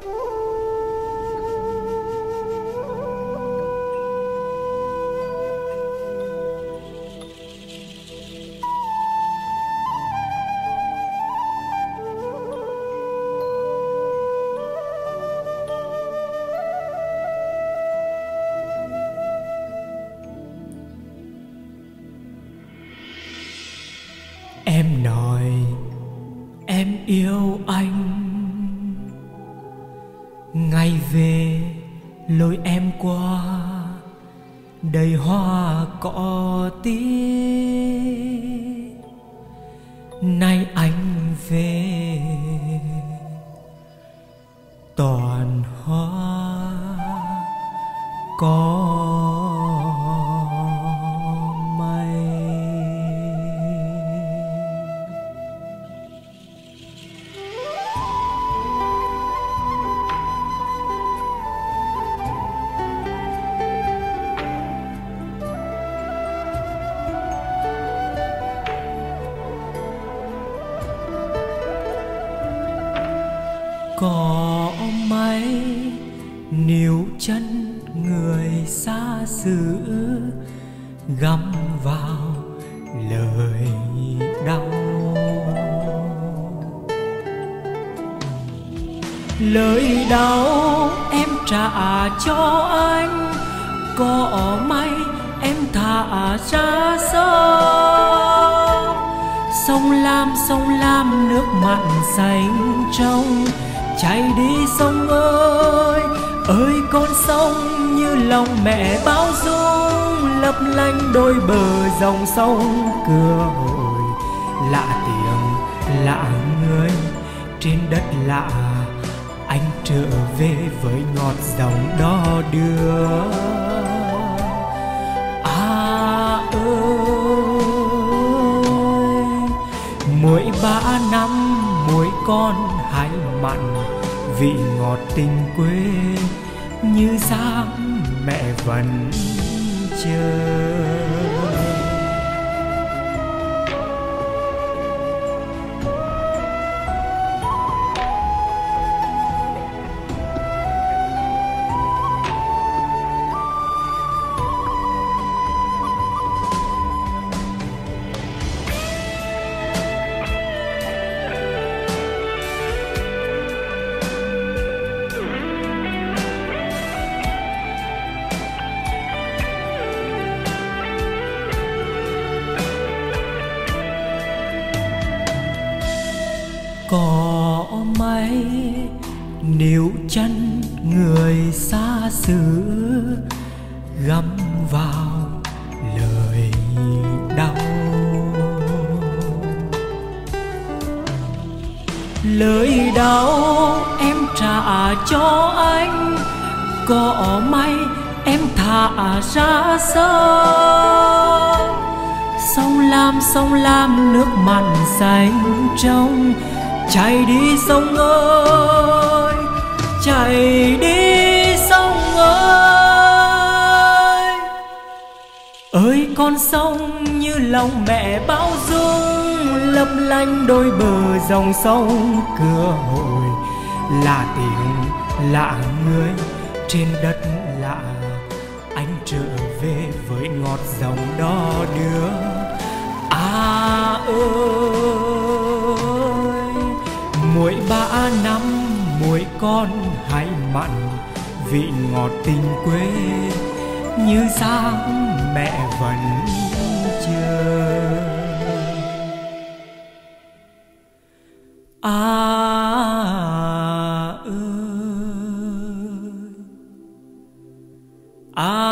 Em nói em yêu anh, ngày về lối em qua đầy hoa cỏ tía. Nay anh về toàn hoa có mây. Có mấy níu chân người xa xứ găm vào lời đau. Lời đau em trả cho anh, có may em thả ra sông. Sông lam nước mặn xanh trong, chạy đi sông ơi, ơi con sông như lòng mẹ bao dung, lấp lánh đôi bờ dòng sông cửa hồi. Lạ tiếng lạ người trên đất lạ, anh trở về với ngọt dòng đó đưa. Ơi mỗi 3 năm mỗi con hai mặn, vị ngọt tình quê như dáng mẹ vẫn chờ. Có mấy níu chân người xa xứ găm vào lời đau. Lời đau em trả cho anh, có may em thả ra sông. Sông lam nước mặn xanh trong, chạy đi sông ơi, chạy đi sông ơi. Ơi con sông như lòng mẹ bao dung, lấp lánh đôi bờ dòng sông cửa hồi. Lạ tiếng lạ người trên đất lạ, anh trở về với ngọt dòng đó đưa. Ơi mỗi 3 năm mỗi con hai mặn, vị ngọt tình quê như dáng mẹ vẫn chờ. Ơi